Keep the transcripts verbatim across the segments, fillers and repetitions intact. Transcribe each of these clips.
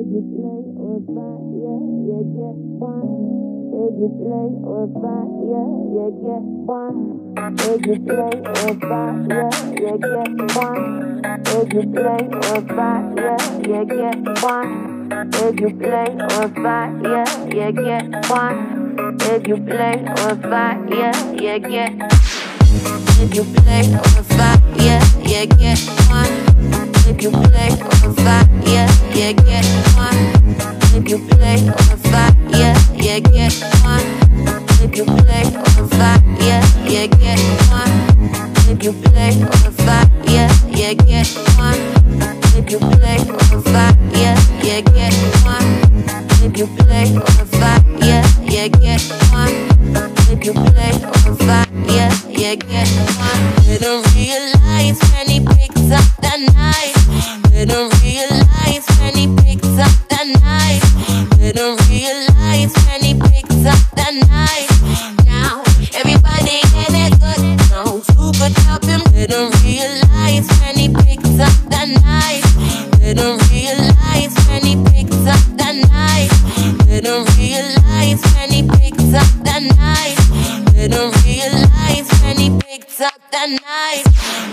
you play or fight, yeah, you get one. If you play or fight, yeah, you get one. If you play or fight, yeah, you get one. If you play or fight, yeah, you get one. If you play or fight, yeah, you get one. If you play or fight, yeah, you get. If you play or fight, yeah, you get one. If you play or fight, yeah, you get one. If you play or fight, yeah, you get one. If you play or fight, yeah, you get one. If you play or fight, yeah, you get one. If you play or fight, yeah, you get one. If you play or fight, yeah, you get one. If you play or fight, yeah, you get one. Didn't realize when he picks up the knife. Didn't realize when he picks up the knife. Didn't realize when he picks up the knife. Now everybody in it good knows who could help him. Didn't realize when he picks up the knife. Didn't realize when he picks up the knife. Didn't realize when he picks up the knife. Didn't realize when he picks up the knife.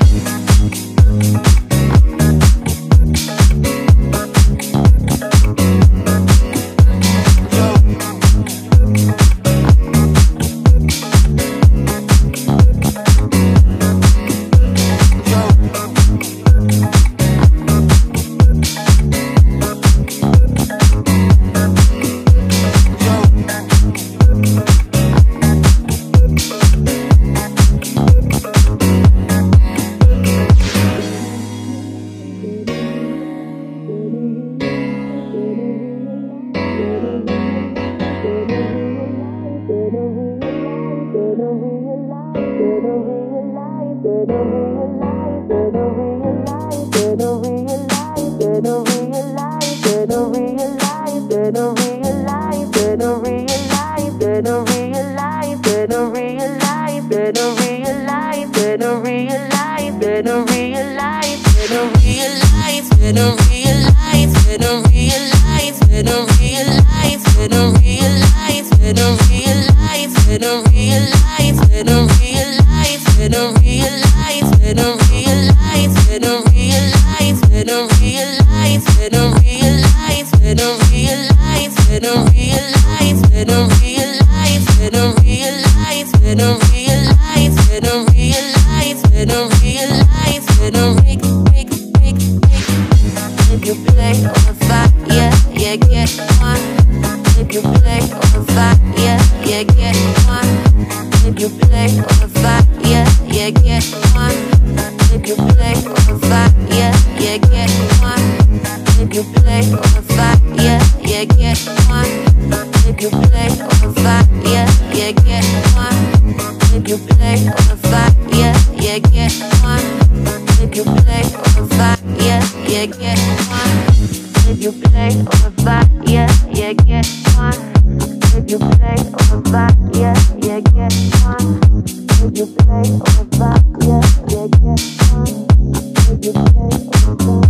If you play or fight, yeah, you get one. If you play or fight, yeah, you get one. If you play or fight, yeah, you get one. If you play or fight.